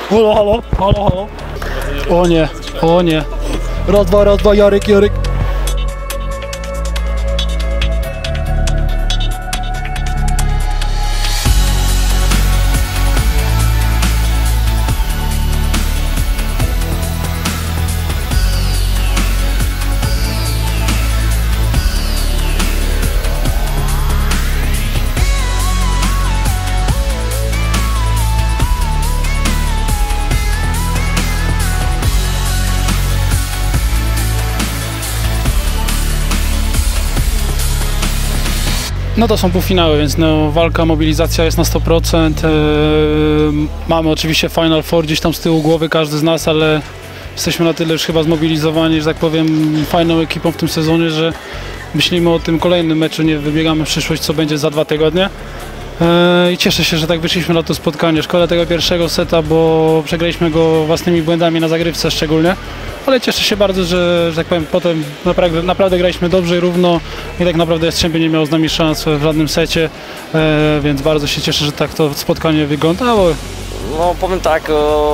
Halo, halo, halo, halo. O nie, o nie. Raz, dwa, Jarek, Jarek. No to są półfinały, więc no, walka, mobilizacja jest na 100%. Mamy oczywiście Final Four gdzieś tam z tyłu głowy, każdy z nas, ale jesteśmy na tyle już chyba zmobilizowani, że tak powiem, fajną ekipą w tym sezonie, że myślimy o tym kolejnym meczu, nie wybiegamy w przyszłość, co będzie za 2 tygodnie. I cieszę się, że tak wyszliśmy na to spotkanie. Szkoda tego pierwszego seta, bo przegraliśmy go własnymi błędami na zagrywce szczególnie. Ale cieszę się bardzo, że tak powiem, potem naprawdę graliśmy dobrze i równo i tak naprawdę Jastrzębie nie miało z nami szans w żadnym secie, więc bardzo się cieszę, że tak to spotkanie wyglądało. No powiem tak,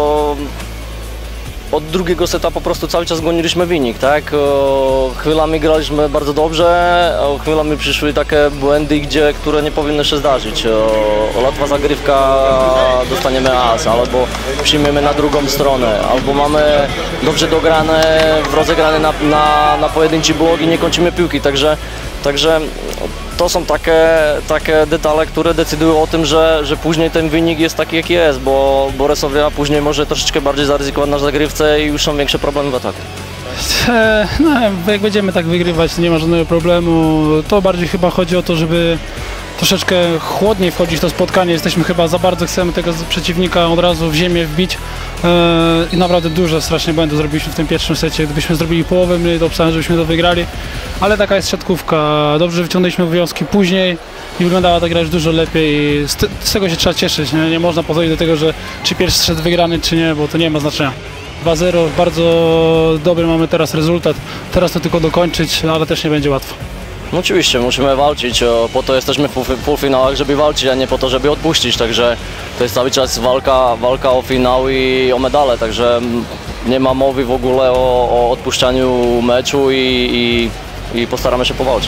od drugiego seta po prostu cały czas goniliśmy wynik, tak? Chwilami graliśmy bardzo dobrze, chwilami przyszły takie błędy, które nie powinny się zdarzyć. Łatwa zagrywka, dostaniemy as, albo przyjmiemy na drugą stronę, albo mamy dobrze dograne, rozegrane na pojedynczy blok i nie kończymy piłki, także to są takie detale, które decydują o tym, że później ten wynik jest taki, jaki jest, bo Boresowia później może troszeczkę bardziej zaryzykować na zagrywce i już są większe problemy w ataku. No, jak będziemy tak wygrywać, to nie ma żadnego problemu. To bardziej chyba chodzi o to, żeby troszeczkę chłodniej wchodzić w to spotkanie. Jesteśmy chyba za bardzo, chcemy tego przeciwnika od razu w ziemię wbić i naprawdę dużo strasznie błędów zrobiliśmy w tym pierwszym secie. Gdybyśmy zrobili połowę mniej, to obstawiam, żebyśmy to wygrali, ale taka jest siatkówka. Dobrze, że wyciągnęliśmy wnioski później i wyglądała ta gra już dużo lepiej. Z tego się trzeba cieszyć. Nie można podejść do tego, że czy pierwszy set wygrany, czy nie, bo to nie ma znaczenia. 2-0, bardzo dobry mamy teraz rezultat. Teraz to tylko dokończyć, ale też nie będzie łatwo. No oczywiście, musimy walczyć, po to jesteśmy w półfinałach, żeby walczyć, a nie po to, żeby odpuścić, także to jest cały czas walka o finał i o medale, także nie ma mowy w ogóle o odpuszczaniu meczu i postaramy się powalczyć.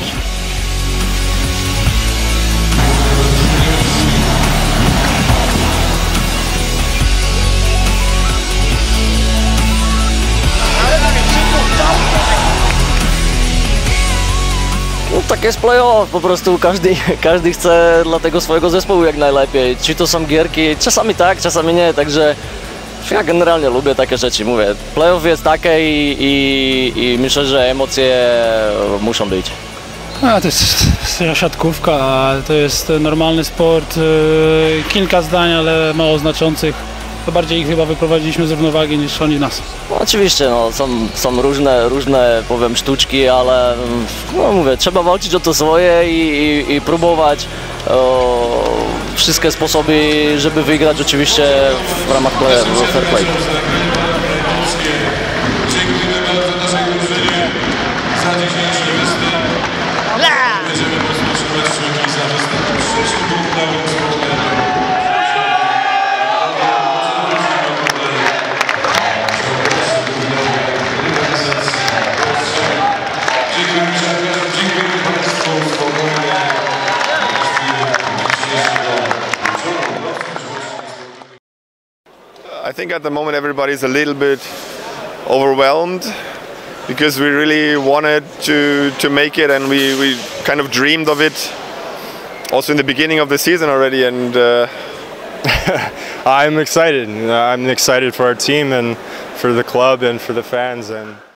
No, tak jest play-off, po prostu każdy chce dla tego swojego zespołu jak najlepiej. Czy to są gierki, czasami tak, czasami nie, także ja generalnie lubię takie rzeczy, mówię. Play-off jest takie i myślę, że emocje muszą być. To jest siatkówka, to jest normalny sport, kilka zdań, ale mało znaczących. To bardziej ich chyba wyprowadziliśmy z równowagi niż oni nas. No, oczywiście, no, są różne powiem sztuczki, ale no, mówię, trzeba walczyć o to swoje i próbować wszystkie sposoby, żeby wygrać oczywiście w ramach fair play. I think at the moment everybody's a little bit overwhelmed because we really wanted to make it, and we kind of dreamed of it also in the beginning of the season already, and I'm excited. I'm excited for our team and for the club and for the fans. And